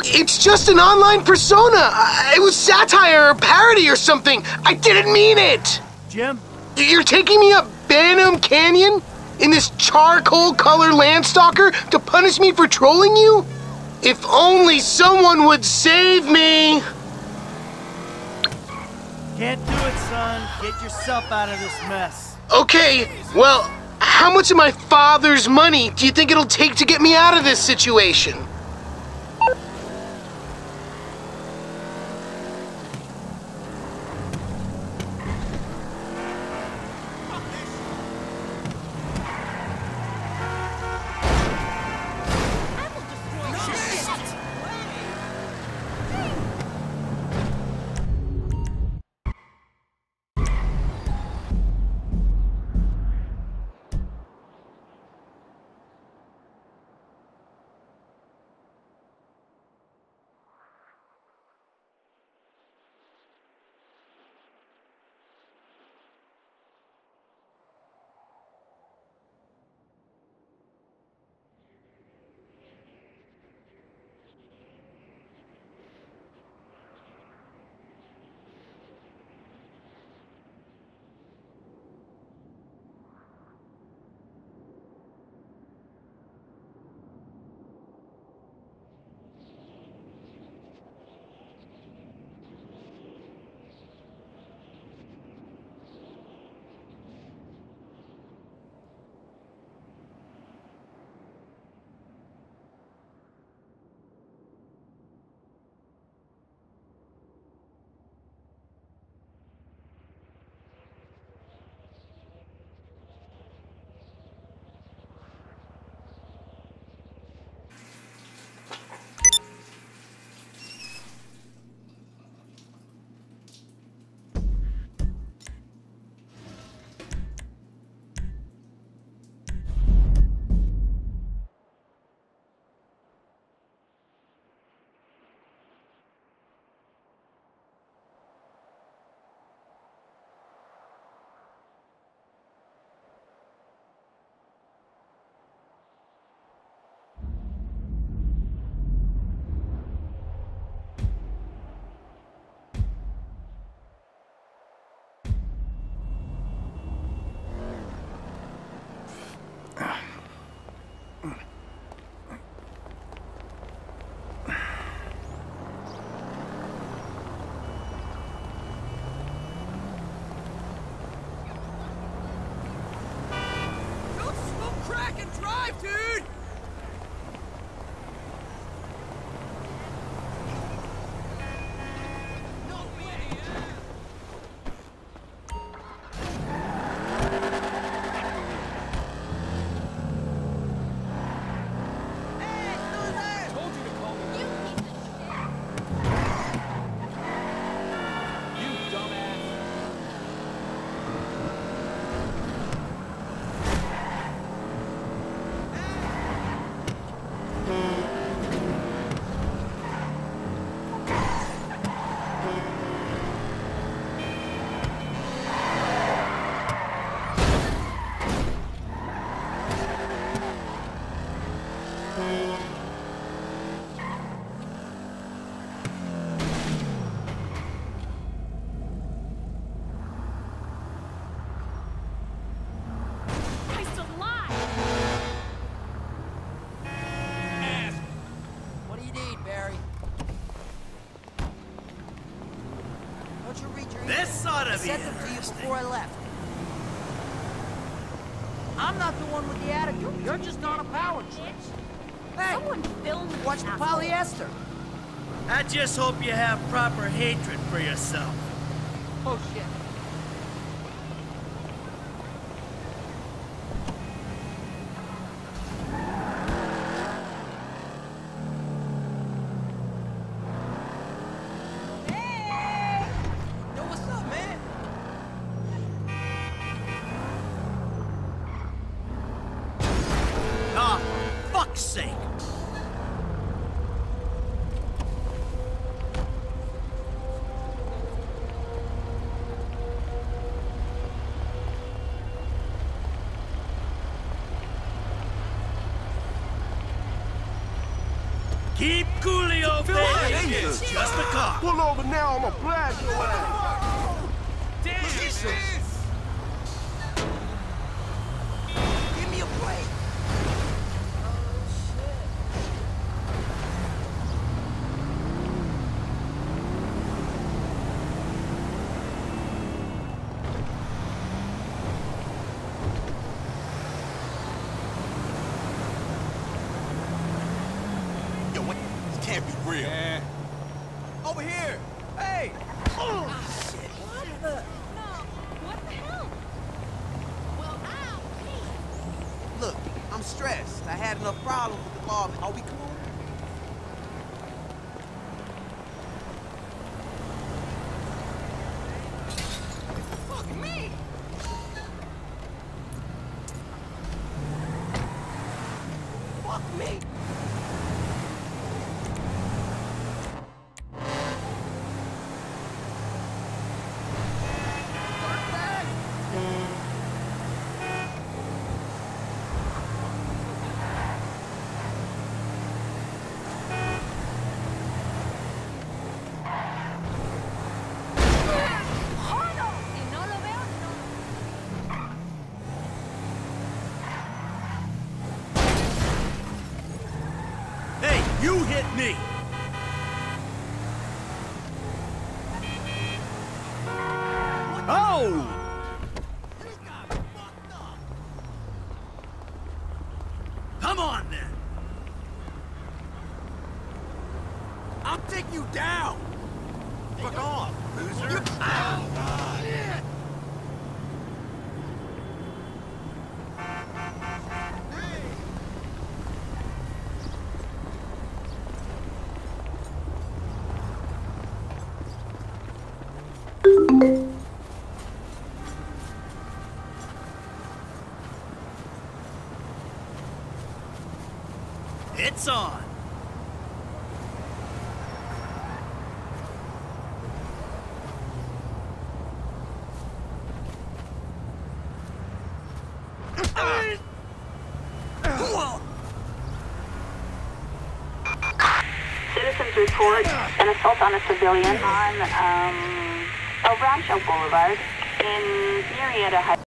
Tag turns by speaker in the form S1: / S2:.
S1: It's just an online persona. It was satire or parody or something. I didn't mean it.
S2: Jim?
S1: You're taking me up Banham Canyon in this charcoal color Landstalker to punish me for trolling you? If only someone would save me.
S2: Can't do it, son. Get yourself out of this mess.
S1: Okay, well, how much of my father's money do you think it'll take to get me out of this situation?
S3: I sent them to you before I left. I'm not the one with the attitude. You're just on a power trip. Hey,
S4: someone filmed
S3: watch the polyester.
S2: I just hope you have proper hatred for yourself.
S3: Oh, shit.
S2: Sake. Keep coolio, baby. It's just a car.
S4: Pull over now, I'ma blast your ass.
S3: Damn! Give me a break!
S4: Yo, what? This can't be real.
S3: Yeah. Over here! Hey!
S5: Oh, shit. What the? No. What the hell? Well, ow, please.
S3: Look, I'm stressed. I had enough problems with the law. Are we cool? Fuck me! Fuck me!
S5: Si no lo veo, no.
S2: Hey, you hit me. Oh! Come on, then.
S3: I'll take you down! Fuck off, loser!
S2: It's on.
S6: Citizens report an assault on a civilian on El Rancho Boulevard in Murrieta Heights.